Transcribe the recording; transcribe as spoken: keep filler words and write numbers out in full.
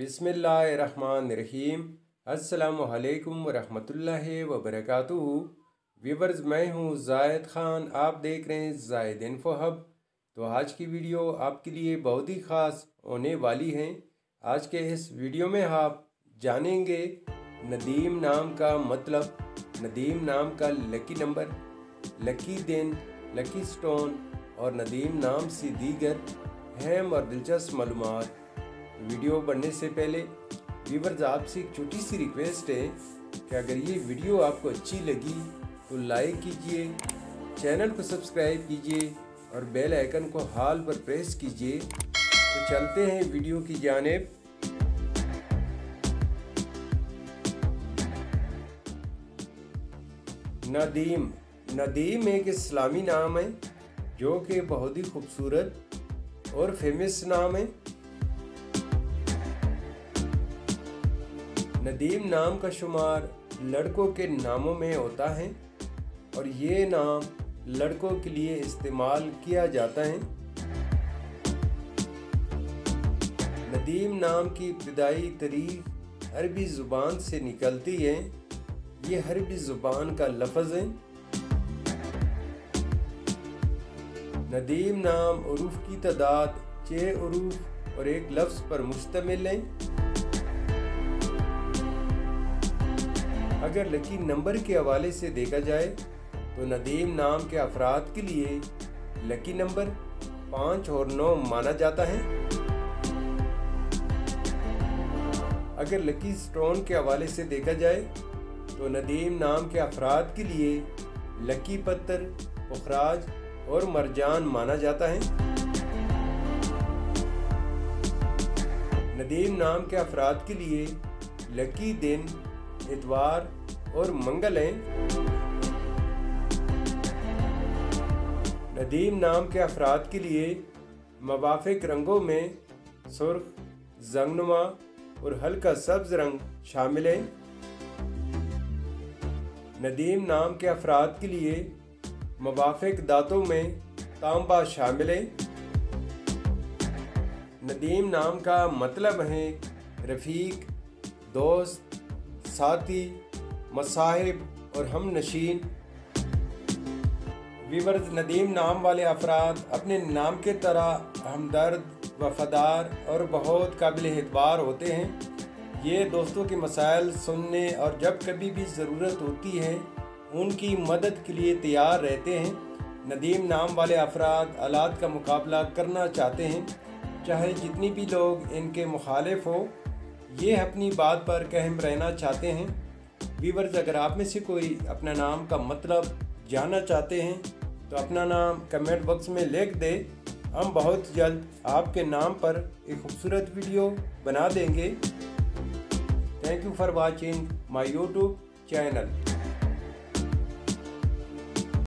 बिस्मिल्लाहिर्रहमानिर्रहीम। अस्सलामु अलैकुम वरहमतुल्लाहि वबरकातुहू। व्यूवर्स, मैं हूँ जायद ख़ान, आप देख रहे हैं जायद इन्फो हब। तो आज की वीडियो आपके लिए बहुत ही ख़ास होने वाली है। आज के इस वीडियो में आप जानेंगे नदीम नाम का मतलब, नदीम नाम का लकी नंबर, लकी दिन, लकी स्टोन और नदीम नाम से दीगर अहम और दिलचस्प मालूमात। वीडियो बढ़ने से पहले व्यूवर्स, आपसे एक छोटी सी रिक्वेस्ट है कि अगर ये वीडियो आपको अच्छी लगी तो लाइक कीजिए, चैनल को सब्सक्राइब कीजिए और बेल आइकन को हाल पर प्रेस कीजिए। तो चलते हैं वीडियो की जानिब। नदीम नदीम एक इस्लामी नाम है जो कि बहुत ही खूबसूरत और फेमस नाम है। नदीम नाम का शुमार लड़कों के नामों में होता है और ये नाम लड़कों के लिए इस्तेमाल किया जाता है। नदीम नाम की इब्तिदाई तारीख अरबी ज़ुबान से निकलती है। ये अरबी ज़ुबान का लफ्ज़ है। नदीम नाम उरूफ की तादाद छः उरूफ और एक लफ्ज़ पर मुश्तमिल है। अगर लकी नंबर के हवाले से देखा जाए तो नदीम नाम के अफराद के लिए लकी नंबर पाँच और नौ माना जाता है। अगर लकी स्टोन के हवाले से देखा जाए तो नदीम नाम के अफराद के लिए लकी पत्थर, पुखराज और मरजान माना जाता है। नदीम नाम के अफराद के लिए लकी दिन इतवार और मंगल है। नदीम नाम के अफराद के लिए मवाफिक रंगों में सुर्ख, जंगनुमा और हल्का सब्ज रंग शामिल है। नदीम नाम के अफराद के लिए मवाफिक दांतों में तांबा शामिल है। नदीम नाम का मतलब है रफ़ीक, दोस्त, साथी, मसाहिब और हम नशीन। व्यूवर्स, नदीम नाम वाले अफराद अपने नाम के तरह हमदर्द, वफादार और बहुत काबिल एतबार होते हैं। ये दोस्तों के मसाइल सुनने और जब कभी भी ज़रूरत होती है उनकी मदद के लिए तैयार रहते हैं। नदीम नाम वाले अफराद हालात का मुकाबला करना चाहते हैं, चाहे जितनी भी लोग इनके मुखालिफ हो। ये अपनी बात पर कायम रहना चाहते हैं। व्यूवर्स, अगर आप में से कोई अपना नाम का मतलब जानना चाहते हैं तो अपना नाम कमेंट बॉक्स में लिख दे। हम बहुत जल्द आपके नाम पर एक खूबसूरत वीडियो बना देंगे। Thank you for watching my YouTube channel.